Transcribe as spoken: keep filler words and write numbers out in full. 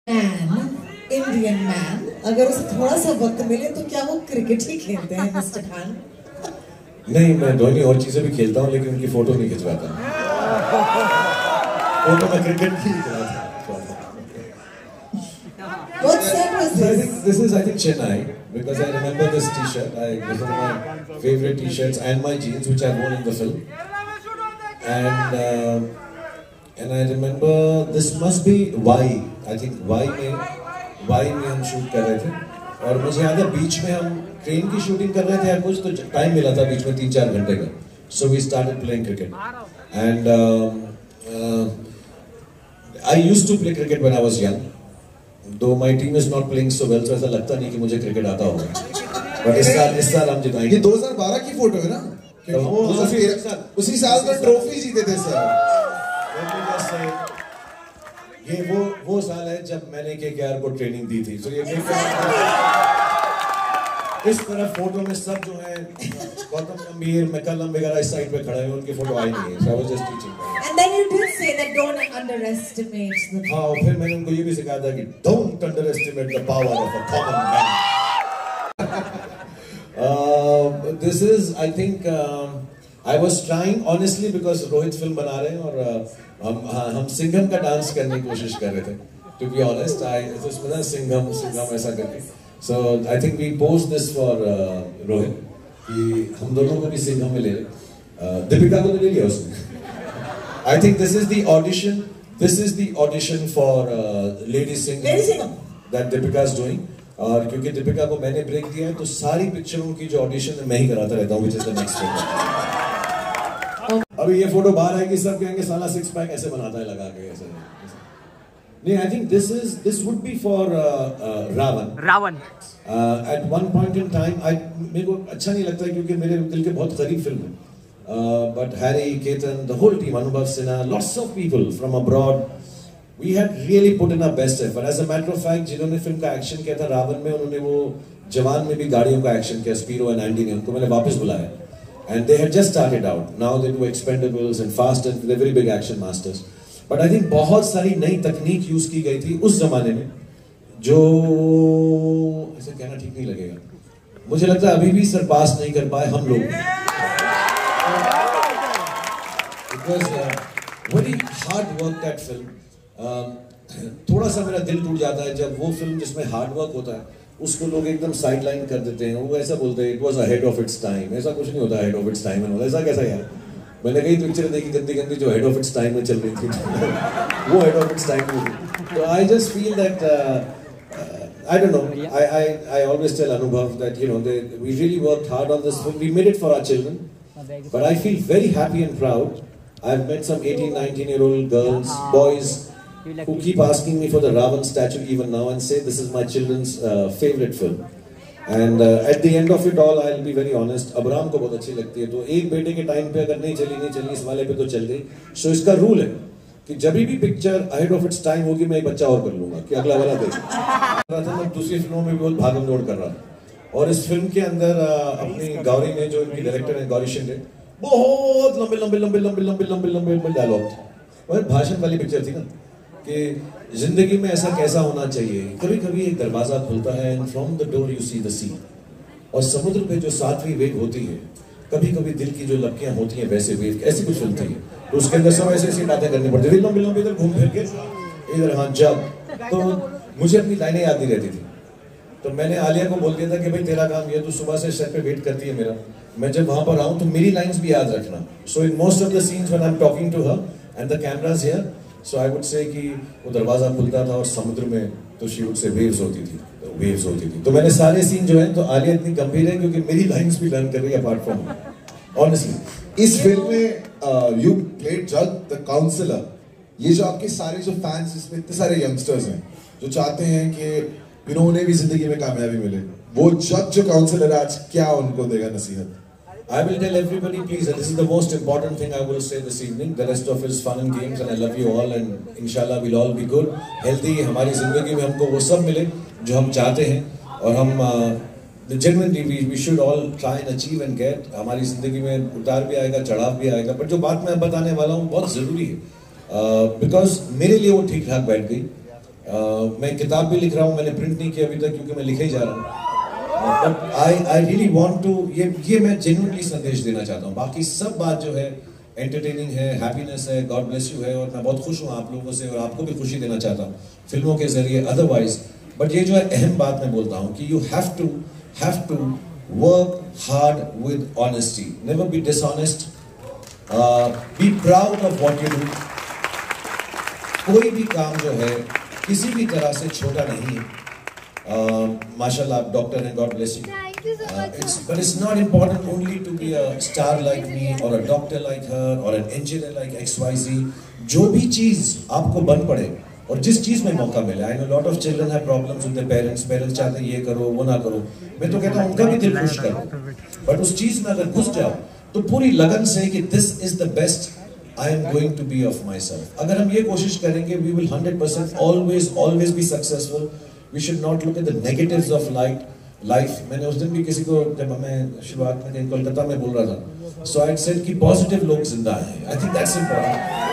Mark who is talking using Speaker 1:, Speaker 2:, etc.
Speaker 1: Indian man, अगर उसे थोड़ा सा वक्त मिले तो क्या वो क्रिकेट ही खेलते हैं मिस्टर खान?
Speaker 2: नहीं, मैं धोनी और चीजें भी खेलता हूँ लेकिन उनकी फोटो नहीं खिंचवाता। फोटो में क्रिकेट ही खिंचवाता।
Speaker 1: What set was this?
Speaker 2: So I think this is I think Chennai because I remember this T-shirt. I this is my favorite T-shirts and my jeans which I worn in the film. And uh, and I remember this must be Y. I think Y में Y में हम shoot कर रहे थे और मुझे याद है बीच में हम ट्रेन की शूटिंग कर रहे थे या कुछ तो टाइम मिला था बीच में तीन चार घंटे का. So we started playing cricket and um, uh, I used to play cricket when I was young. Though my team is not playing so well, so ऐसा लगता नहीं कि मुझे क्रिकेट आता होगा. But इस साल इस साल हम जिताएंगे.
Speaker 3: ये दो हज़ार बारह की फोटो है ना?
Speaker 2: तो वो
Speaker 3: उसी उसी साल तो ट्रॉफी जीते थे सर.
Speaker 2: ये वो वो साल है जब मैंने केकेआर को ट्रेनिंग दी थी. So ये इस तरह फोटो में सब जो है गौतम गंभीर, मैकलम वगैरह इस साइड पे खड़े हैं, उनकी फोटो आई नहीं है. So I was just teaching them.
Speaker 1: And then you did say that don't underestimate the.
Speaker 2: हाँ, फिर मैंने उनको ये भी सिखाया था कि don't underestimate the power of a common man. uh, this is I think um, I was trying honestly because Rohit film बना रहे हैं और uh, हम हम सिंघम का डांस करने की कोशिश कर रहे थे. To be honest, I उसमें ना सिंघम सिंघम ऐसा करके. So I think we posed this for uh, Rohit कि हम दोनों को भी सिंघम में ले ले. uh, दीपिका को तो ले लिया उसने. I think this is the audition. This is the audition for uh, Lady Singham.
Speaker 1: Lady Singham.
Speaker 2: That Deepika is doing. और क्योंकि दीपिका को मैंने ब्रेक दिया है तो सारी पिक्चरों की जो ऑडिशन है मैं ही कराता रहता हूँ, which is the next thing. अभी ये फोटो बाहर आएगी सब कहेंगे साला सिक्स पैक ऐसे बनाता है लगा के ऐसे. नहीं, I think this is this would be for uh, uh, Ravan.
Speaker 4: Ravan.
Speaker 2: Uh, at one point in time, I मेरे को अच्छा नहीं लगता क्योंकि मेरे दिल के बहुत करीब फिल्म है. Uh, but Harry, Ketan, the whole team, Anubhav Sinha, lots of people from abroad, we had really put in our best effort. As a matter of fact, जिन्होंने फिल्म का एक्शन किया था रावण में, उन्होंने वो जवान में भी गाड़ियों का एक्शन किया, स्पीरो एंड एंडी ने, उनको मैंने वापस बुलाया. And they had just started out. Now they do Expendables and Fast and they're very big action masters. But I think बहुत सारी नई तकनीक यूज की गई थी उस जमाने में, जो ऐसे कहना ठीक नहीं लगेगा. मुझे लगता है अभी भी सरपास नहीं कर पाए हम लोग. It was uh, very hard work that film. uh, थोड़ा सा मेरा दिल टूट जाता है जब वो फिल्म जिसमें हार्ड वर्क होता है उसको लोग एकदम साइड लाइन कर देते हैं. वो ऐसा बोलते हैं it was ahead of its time. ऐसा कुछ नहीं होता हेड ऑफ इट्स टाइम में. ऐसा कैसा यार, मैंने कई पिक्चर देखी गंदी गंदी जो हेड ऑफ इट्स टाइम में चल रही थी वो हेड ऑफ इट्स टाइम में थी. तो I just feel that I don't know. I I I always tell Anubhav that you know they we really worked hard on this film. We made it for our children, but I feel very happy and proud. I've met some eighteen, nineteen year old girls, boys who keep asking me for the Ravan statue even now and say this is my children's uh, favorite film. And uh, at the end of it all, I'll be very honest. Abram को बहुत अच्छी लगती है तो एक बेटे के time पे अगर नहीं चली नहीं चली इस वाले पे तो चल गई. So इसका रूल है कि जब भी picture ahead of its time होगी मैं एक बच्चा और कर लूंगा कि अगला वाला देख रहा था. मैं दूसरी फिल्मों में भी बहुत भागम दौड़ कर रहा था और इस फिल्म के अंदर अपनी गौरी ने जो इनकी डायरेक्टर है गौरी शिंदे, बहुत लंबे लंबे लंबे लंबे लंबे लंबे लंबे लंबे डायलॉग थे. और भाषण वाली पिक्चर थी ना कि जिंदगी में ऐसा कैसा होना चाहिए. कभी कभी एक दरवाजा खुलता है and from the door you see the sea. और समुद्र पे जो सातवीं वेग होती है, कभी कभी दिल की जो लपकियां होती हैं वैसे वेग, ऐसी कुछ फिल्म थी. तो उसके अंदर सब ऐसे ऐसी बातें करनी पड़ती थी लंबी लंबी, इधर घूम फिर के इधर. हाँ, जब तो मुझे अपनी लाइनें याद नहीं रहती थी तो मैंने आलिया को बोल दिया था कि भाई तेरा काम ये, तू सुबह से सेट पे वेट करती है मेरा, मैं जब वहां पर आऊं तो मेरी लाइंस भी याद रखना. So in most of the scenes when I am talking to her and the cameras here, so I would say कि वो दरवाजा खुलता था और समुद्र में तो शी वुड से वेव्स होती थी, तो वेव्स होती थी. तो मैंने सारे सीन जो है तो आलिया इतनी गंभीर है क्योंकि मेरी लाइंस भी लर्न कर रही है अपार्ट फ्रॉम ऑनेस्टली.
Speaker 3: इस फिल्म में यू प्लेड जज द काउंसलर. ये जो आपके सारे जो फैंस, इसमें इतने सारे यंगस्टर्स हैं जो चाहते हैं कि यू नो उन्हें भी जिंदगी में कामयाबी मिले, वो जज जो काउंसलर आज क्या उनको देगा नसीहत?
Speaker 2: I will tell everybody please, and this is the most important thing I will say this evening. The rest of it is fun and games and I love you all and inshallah we'll all be good, healthy. हमारी जिंदगी में हमको वो सब मिले जो हम चाहते हैं और हम uh, genuinely we, we should all try and achieve and get. हमारी जिंदगी में उतार भी आएगा, चढ़ाव भी आएगा, पर जो बात मैं बताने वाला हूँ बहुत ज़रूरी है बिकॉज uh, मेरे लिए वो ठीक ठाक बैठ गई uh, मैं किताब भी लिख रहा हूँ, मैंने प्रिंट नहीं किया अभी तक क्योंकि मैं लिखे ही जा रहा हूँ, but I I really want to, ये ये मैं जेन्युइनली संदेश देना चाहता हूँ। बाकी सब बात जो है एंटरटेनिंग है, हैप्पीनेस है, गॉड ब्लेस यू है, और मैं बहुत खुश हूँ आप लोगों से, और आपको भी खुशी देना चाहता हूँ फिल्मों के जरिए अदरवाइज। बट ये जो है अहम बात मैं बोलता हूँ कि you have to have to work hard with honesty, never be dishonest, be proud of what you do. कोई भी काम जो है किसी भी तरह से छोटा नहीं है। माशाल्लाह आप डॉक्टर हैं, God bless you. It's, but it's not important only to be a star like me or a doctor like her or an engineer like X Y Z. जो भी चीज आपको बन पड़े और जिस चीज में मौका मिले, I know lot of children have problems with their parents. Parents चाहते हैं ये करो वो ना करो, मैं तो कहता हूँ उनका भी दिल खुश करो, बट उस चीज में अगर घुस जाओ तो पूरी लगन से कि this is the best I am going to be of myself. अगर हम ये कोशिश करेंगे, we will one hundred percent always always be successful. We should not look at the negatives of life. Life मैंने उस दिन भी किसी को, जब मैं शुरुआत में कोलकाता में बोल रहा था, सो आई सेड कि पॉजिटिव लोग जिंदा हैं। I think that's important.